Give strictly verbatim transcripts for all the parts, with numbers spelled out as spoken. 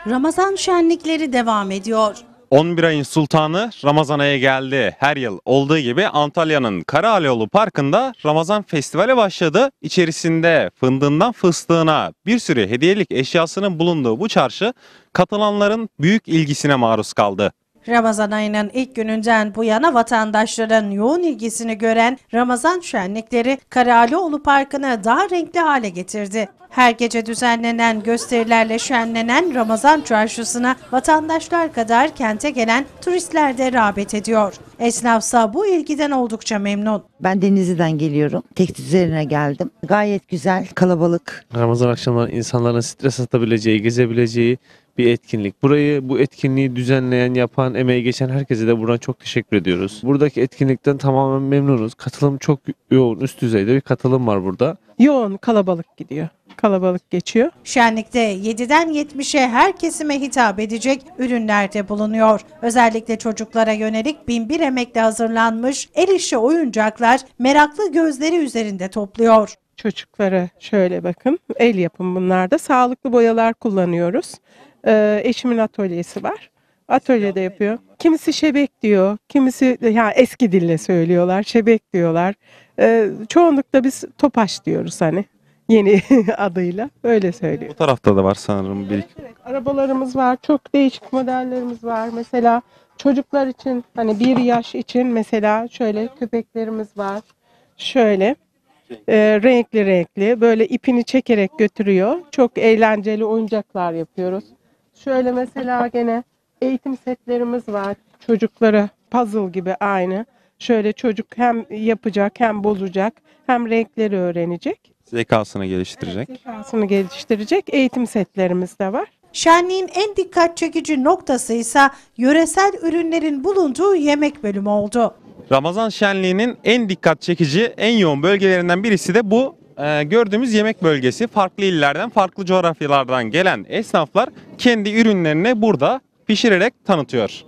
Ramazan şenlikleri devam ediyor. on bir ayın sultanı Ramazan ayı geldi. Her yıl olduğu gibi Antalya'nın Karaağlıoğlu Parkı'nda Ramazan Festivali başladı. İçerisinde fındığından fıstığına bir sürü hediyelik eşyasının bulunduğu bu çarşı katılanların büyük ilgisine maruz kaldı. Ramazan ayının ilk gününden bu yana vatandaşların yoğun ilgisini gören Ramazan şenlikleri Karaağlıoğlu Parkı'nı daha renkli hale getirdi. Her gece düzenlenen gösterilerle şenlenen Ramazan çarşısına vatandaşlar kadar kente gelen turistler de rağbet ediyor. Esnafsa bu ilgiden oldukça memnun. Ben Denizli'den geliyorum. Tekstil üzerine geldim. Gayet güzel, kalabalık. Ramazan akşamları insanların stres atabileceği, gezebileceği bir etkinlik. Burayı, bu etkinliği düzenleyen, yapan, emeği geçen herkese de buradan çok teşekkür ediyoruz. Buradaki etkinlikten tamamen memnunuz. Katılım çok yoğun, üst düzeyde bir katılım var burada. Yoğun, kalabalık gidiyor. Kalabalık geçiyor. Şenlikte yediden yetmişe her kesime hitap edecek ürünler de bulunuyor. Özellikle çocuklara yönelik bin bir emekle hazırlanmış el işi oyuncaklar meraklı gözleri üzerinde topluyor. Çocuklara şöyle bakın, el yapımı bunlar da. Sağlıklı boyalar kullanıyoruz. Ee, eşimin atölyesi var. Atölyede yapıyor. Kimisi şebek diyor, kimisi ya eski dille söylüyorlar, şebek diyorlar. Ee, çoğunlukla biz topaş diyoruz hani. Yeni adıyla öyle söylüyor. Bu tarafta da var sanırım bir iki. Evet, arabalarımız var. Çok değişik modellerimiz var. Mesela çocuklar için hani bir yaş için mesela şöyle köpeklerimiz var. Şöyle e, renkli renkli böyle ipini çekerek götürüyor. Çok eğlenceli oyuncaklar yapıyoruz. Şöyle mesela gene eğitim setlerimiz var. Çocuklara puzzle gibi aynı. Şöyle çocuk hem yapacak hem bozacak hem renkleri öğrenecek. Zekasını geliştirecek. Zekasını geliştirecek eğitim setlerimiz de var. Şenliğin en dikkat çekici noktası ise yöresel ürünlerin bulunduğu yemek bölümü oldu. Ramazan şenliğinin en dikkat çekici, en yoğun bölgelerinden birisi de bu e, gördüğümüz yemek bölgesi. Farklı illerden, farklı coğrafyalardan gelen esnaflar kendi ürünlerini burada pişirerek tanıtıyor.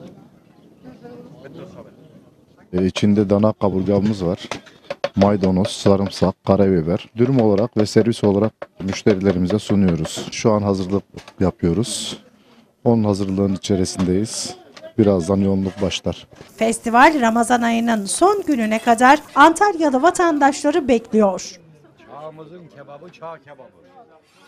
E, içinde dana kaburgamız var. Maydanoz, sarımsak, karabiber. Dürüm olarak ve servis olarak müşterilerimize sunuyoruz. Şu an hazırlık yapıyoruz. Onun hazırlığın içerisindeyiz. Birazdan yoğunluk başlar. Festival Ramazan ayının son gününe kadar Antalyalı vatandaşları bekliyor. Çağımızın kebabı çağ kebabı.